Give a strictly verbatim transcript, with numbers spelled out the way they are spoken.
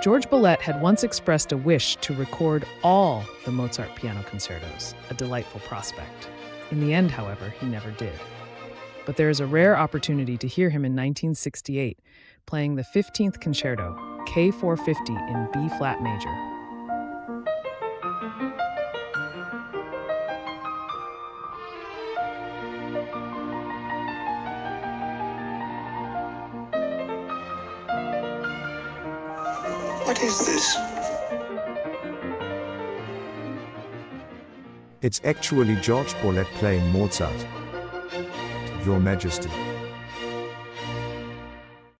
Jorge Bolet had once expressed a wish to record all the Mozart piano concertos, a delightful prospect. In the end, however, he never did. But there is a rare opportunity to hear him in nineteen sixty-eight, playing the fifteenth Concerto, K four fifty in B-flat major. What is this? It's actually Jorge Bolet playing Mozart. Your Majesty.